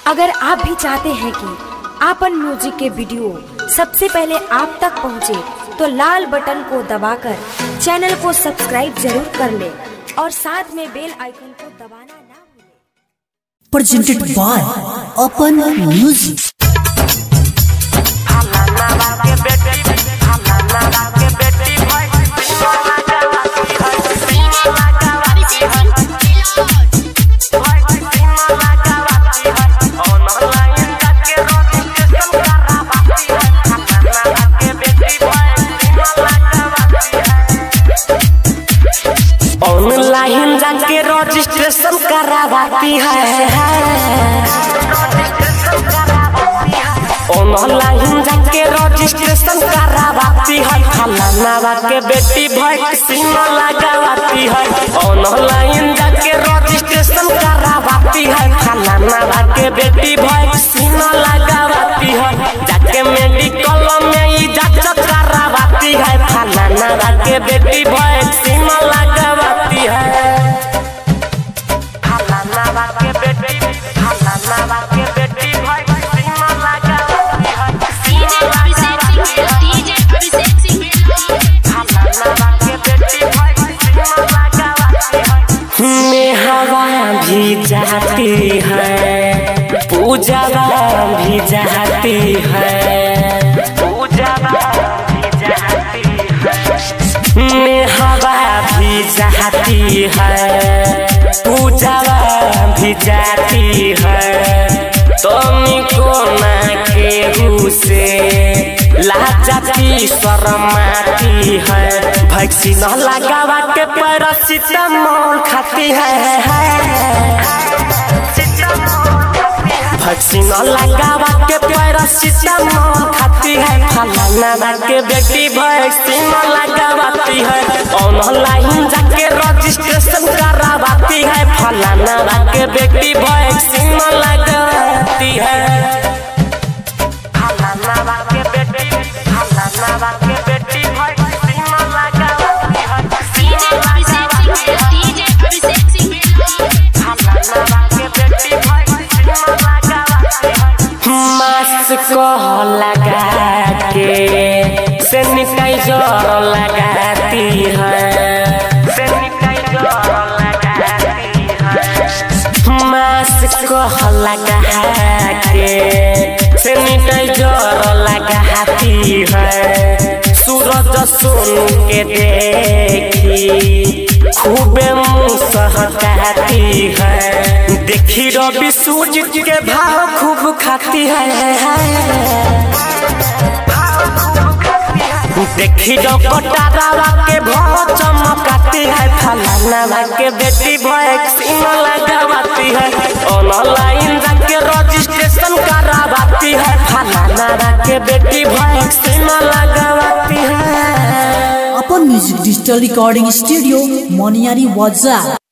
अगर आप भी चाहते हैं कि आपन म्यूजिक के वीडियो सबसे पहले आप तक पहुंचे, तो लाल बटन को दबाकर चैनल को सब्सक्राइब जरूर कर ले और साथ में बेल आइकन को दबाना ना भूलें। Presented by Apan music. Online जाके रजिस्ट्रेशन करावाती है, ऑनलाइन जाके रजिस्ट्रेशन करावाती है, फलाना के बेटी वैक्सीन लगावाती है। ऑनलाइन जाके रजिस्ट्रेशन करावाती है, फलाना के बेटी वैक्सीन लगावाती है। जाके मेडिकल में ही जांच करावाती है, फलाना के बेटी वैक्सीन लगावाती है। फलाना के बेटी वैक्सीन लगावाती है। हवा भी जाती है, पूजा भी जाती है, पूजा भी जाती है, हवा भी जाती है, पूजा भी जाती है। तुमको ना केहू से लाजती शर्माती है, वैक्सीन लगावा के पैरासिटामोल खाती है, वैक्सीन लगावा के पैरासिटामोल खाती है। फलाना के बेटी वैक्सीन लगावाती है, ऑनलाइन जाके रजिस्ट्रेशन करावाती है, फलाना के बेटी वैक्सीन लगावाती है। फलाना के बेटी वैक्सीन लगावाती है, मास्क लगा के सैनिटाइजर लगाती है, सैनिटाइजर लगाती है, मास्क लगा के सैनिटाइजर लगाती है। सूरज सुन के देखी खूबे मुँह सहकाती है, देखी रवि सूरज के भाव खूब खाती है, देखी डॉक्टरवा के भाव चमकाती है। फलाना के बेटी वैक्सीन लगावाती है, ऑनलाइन जाके रजिस्ट्रेशन करावाती है, फलाना के बेटी वैक्सीन लगावाती है। Apan music digital recording studio Moniyari वाजा।